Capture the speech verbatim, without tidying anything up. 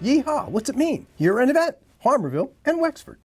YEEHAW, what's it mean? Year-end event, Harmarville and Wexford.